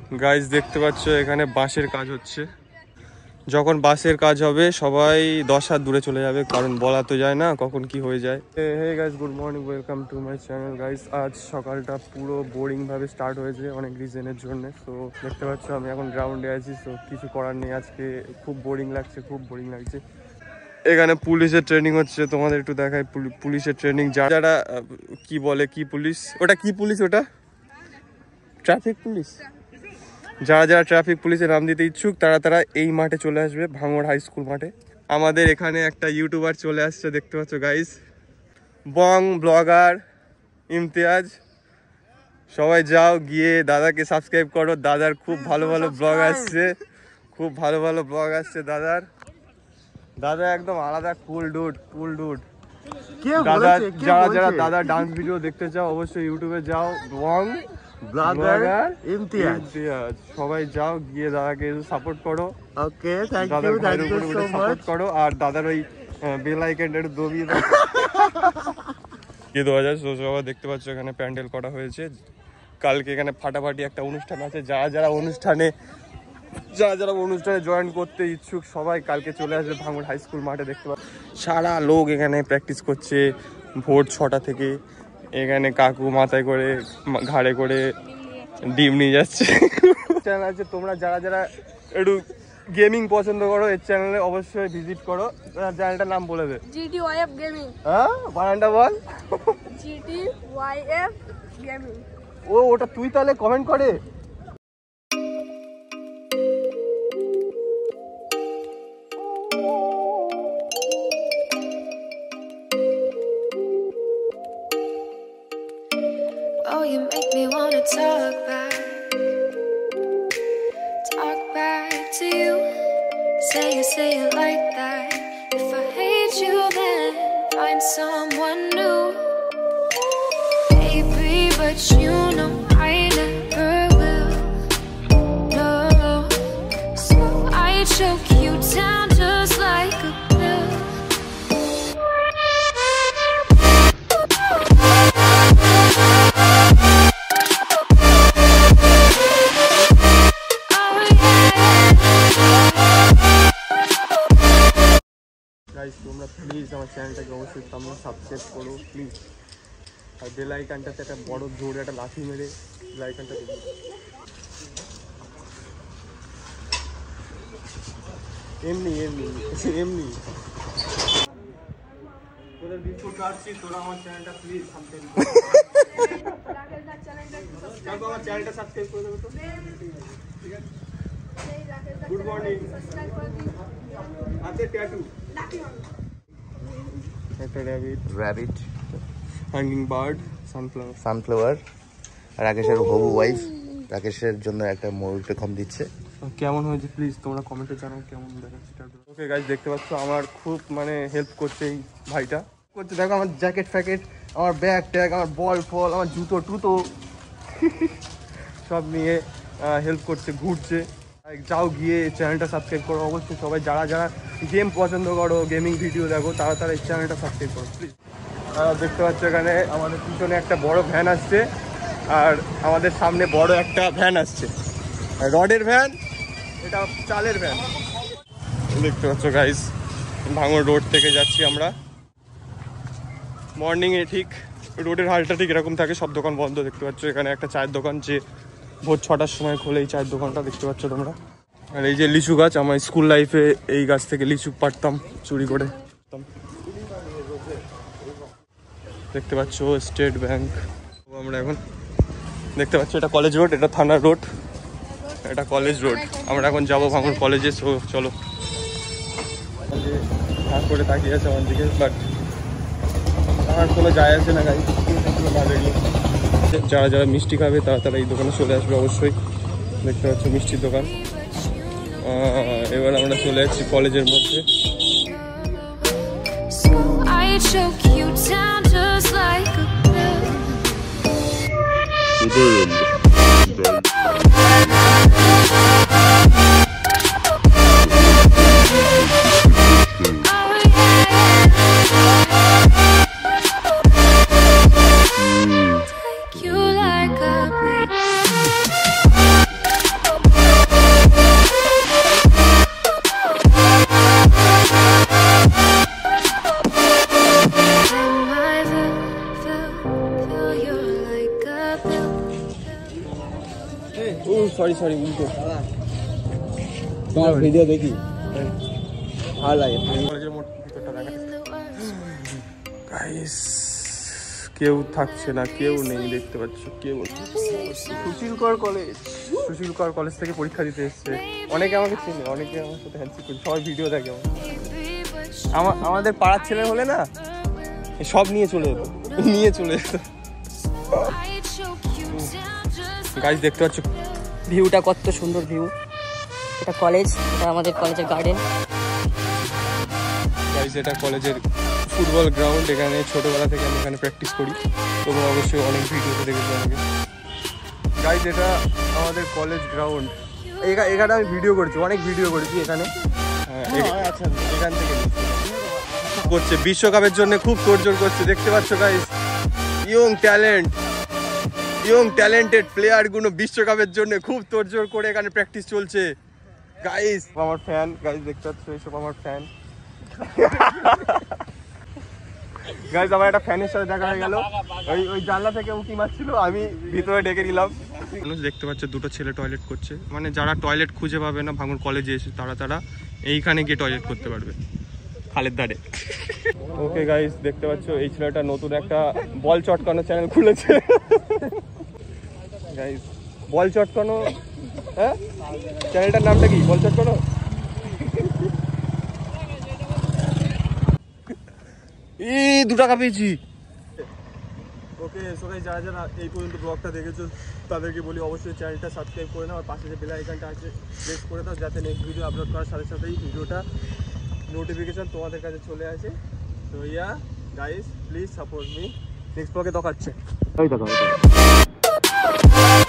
Guys দেখতে পাচ্ছ এখানে বাঁশের কাজ হচ্ছে। যখন বাঁশের কাজ হবে সবাই 10 হাত দূরে চলে যাবে, কারণ বলা তো যায় না কখন কি হয়ে যায়। Hey guys, good morning, welcome to my channel. Guys আজ সকালটা পুরো বোরিং ভাবে স্টার্ট হয়েছে অনেক রিজনের জন্য। তো দেখতে পাচ্ছ আমি এখন গ্রাউন্ডে আছি, তো কিছু করার নেই, আজকে খুব বোরিং লাগছে, খুব বোরিং লাগছে। এখানে পুলিশের ট্রেনিং হচ্ছে, তোমাদের একটু দেখাই পুলিশের ট্রেনিং। যারা কি বলে, কি পুলিশ ওটা, কি পুলিশ ওটা, ট্রাফিক পুলিশ। যারা যারা ট্রাফিক পুলিশের নাম দিতে ইচ্ছুক তারা এই মাঠে চলে আসবে, ভাঙড় হাই স্কুল মাঠে। আমাদের এখানে একটা ইউটিউবার চলে আসছে, দেখতে পাচ্ছ গাইস, বং ব্লগার ইমতিয়াজ। সবাই যাও গিয়ে দাদাকে সাবস্ক্রাইব করো, দাদার খুব ভালো ভালো ব্লগ আসছে, খুব ভালো ভালো ব্লগ আসছে দাদার। দাদা একদম আলাদা কুল ডুড। দাদা যারা যারা দাদা ডান্স ভিডিও দেখতে চাও অবশ্যই ইউটিউবে যাও, বং ব্লগার ইমতিয়াজ। সবাই যাও গিয়ে দাদাকে সাপোর্ট করো। Okay, thank you so much করো। আর দাদার ওই বেল আইকনটা একটু দবিয়ে দাও। কি 2000 দেখতে পাচ্ছ এখানে প্যান্ডেল করা হয়েছে। কালকে এখানে ফাটাফাটি একটা অনুষ্ঠান আছে। যারা যারা অনুষ্ঠানে জয়েন করতে ইচ্ছুক সবাই কালকে চলে আসবে ভাঙড় হাই স্কুল মাঠে। দেখতে পাচ্ছ সারা লোক এখানে প্র্যাকটিস করছে ভোর 6টা থেকে। এখানে কাকু মাথায় করে ঘাড়ে করে ডিম নিয়ে যাচ্ছে। চ্যানেল আছে, তোমরা যারা যারা একটু গেমিং পছন্দ করো এই চ্যানেলে অবশ্যই ভিজিট করো। চ্যানেলটার নাম বলে দে। GTYF gaming. হ্যাঁ, বানানটা বল। GTYF gaming. ওটা তুই তাহলে কমেন্ট করে। Oh, you make me wanna talk back to you. Say it like that. If I hate you, then find someone new. Baby, but you know I never will. No, so I choke you down just like a pill. Guys তোমরা please আমার চ্যানেলটাকে অবশ্যই তোমরা subscribe করো please. R bell আইকনটাতে একটা বড় জোরে একটা লাথি মেরে বেল আইকনটা দেবো। এমনি তোদের বিস্কুট কাটছি, তোরা আমার চ্যানেলটা প্লিজ সাবস্ক্রাইব করো। আমার চ্যানেলটা সাবস্ক্রাইব করে দেবো তো, ঠিক আছে? Good morning. হাতে ট্যাটু, একটা র্যাবিট, হ্যাঙ্গিং বার্ড, সানফ্লাওয়ার। রাকেশের হবু ওয়াইফ রাকেশের জন্য একটা ময়ূর পেখম দিচ্ছে। কেমন হয়েছে প্লিজ তোমরা কমেন্টে জানাও কেমন দেখাচ্ছে। ওকে গাইস, দেখতে পাচ্ছ আমার খুব মানে হেল্প করছে এই ভাইটা। করছে দেখো আমার জ্যাকেট ফ্যাকেট, আমার ব্যাগ ট্যাগ, আমার বল ফল, আমার জুতো টুতো সব নিয়ে হেল্প করছে, ঘুরছে। যাও গিয়ে চ্যানেলটা সাবস্ক্রাইব করো অবশ্যই। সবাই যারা যারা গেম পছন্দ করো, গেমিং ভিডিও দেখো, তারা এই চ্যানেলটা সাবস্ক্রাইব করো প্লিজ। দেখতে পাচ্ছ এখানে আমাদের পিছনে একটা বড় ভ্যান আসছে, আর আমাদের সামনে বড় একটা ভ্যান আসছে, রডের ভ্যান, এটা চালের ভ্যান। দেখতে পাচ্ছ গাইস, ভাঙড় রোড থেকে যাচ্ছি আমরা। মর্নিংয়ে ঠিক রোডের হালটা ঠিক এরকম থাকে, সব দোকান বন্ধ। দেখতে পাচ্ছ এখানে একটা চায়ের দোকান, যে ভোর 6টার সময় খোলে এই চায়ের দোকানটা, দেখতে পাচ্ছ তোমরা। আর এই যে লিচু গাছ, আমার স্কুল লাইফে এই গাছ থেকে লিচু পাড়তাম চুরি করে। দেখতে পাচ্ছ স্টেট ব্যাংক। আমরা এখন দেখতে পাচ্ছি এটা কলেজ রোড, এটা থানার রোড, এটা কলেজ রোড। আমরা এখন যাবো ভাঙড় কলেজে। সো চলো। হাঁ করে তাকিয়ে আছে আমার দিকে, বাট আমার কোনো যায় আসে না গাড়ি। যারা যারা মিষ্টি খাবে তারা এই দোকানে চলে আসবে অবশ্যই। দেখতে পাচ্ছ মিষ্টির দোকান। এবার আমরা চলে যাচ্ছি কলেজের মধ্যে। ও সরি সরি উল্টো তোমার ভিডিও দেখি ভালো লাগে। কলেজের মোট ভিতরটা দেখা গাইস, কেউ থাকছে না, কেউ নেই, দেখতে পাচ্ছ কেউ। সুশীলকর কলেজ, সুশীলকর কলেজ থেকে পরীক্ষা দিতে এসছে। অনেকে আমাকে চেনে, অনেকে আমার সাথে হ্যান্ডশেক করে, সবাই ভিডিও দেখে আমাদের পাড়ার ছেলে হলে না সব নিয়ে চলে যেত, গাইস দেখতে পাচ্ছ ভিউটা কত সুন্দর ভিউ। এটা কলেজ, এটা আমাদের কলেজের গার্ডেন। গাইস এটা কলেজের ফুটবল গ্রাউন্ড, এখানে ছোটবেলা থেকে আমি এখানে প্র্যাকটিস করি, তোমরা অবশ্যই অনেক ভিডিওতে দেখেছো আমাকে। গাইস এটা আমাদের কলেজ গ্রাউন্ড, এখানে আমি ভিডিও করেছি, অনেক ভিডিও করেছি এখানে। এখান থেকে করছে বিশ্বকাপের জন্য খুব তোড়জোড় করছে, দেখতে পাচ্ছ গাইস। ইয়ং ট্যালেন্টেড প্লেয়ার গুলো বিশ্বকাপের জন্য খুব তোড়জোড় করে এখানে প্র্যাকটিস চলছে গাইস। আমার ফ্যান গাইস, দেখতে পাচ্ছ এইসব আমার ফ্যান গাইস। আমার একটা ফ্যানের সাথে দেখা হয়ে গেল, ওই জানলা থেকে উঁকি মারছিল, আমি ভিতরে ডেকে নিলাম। দেখতে পাচ্ছ দুটো ছেলে টয়লেট করছে, মানে যারা টয়লেট খুঁজে পাবে না ভাঙুর কলেজে এসে, তারা এইখানে গিয়ে টয়লেট করতে পারবে খালের ধারে। ওকে গাইস দেখতে পাচ্ছ এই ছেলেটা নতুন একটা বল চটকানো চ্যানেল খুলেছে গাইস। বল চটকানো, হ্যাঁ চ্যানেলটার নামটা কি? বল চটকানো। এই 2 টাকা পেয়েছি। ওকে সো গাইস, যারা যারা এই পর্যন্ত ব্লগটা দেখেছো তাদেরকে বলি অবশ্যই চ্যানেলটা সাবস্ক্রাইব করে নাও, আর পাশে যে বেল আইকনটা আছে প্রেস করে দাও, যাতে নেক্সট ভিডিও আপলোড করার সাথে সাথেই ভিডিওটা নোটিফিকেশন তোমাদের কাছে চলে আসে। তো yeah guys please support me. Next ব্লগে দেখাচ্ছে।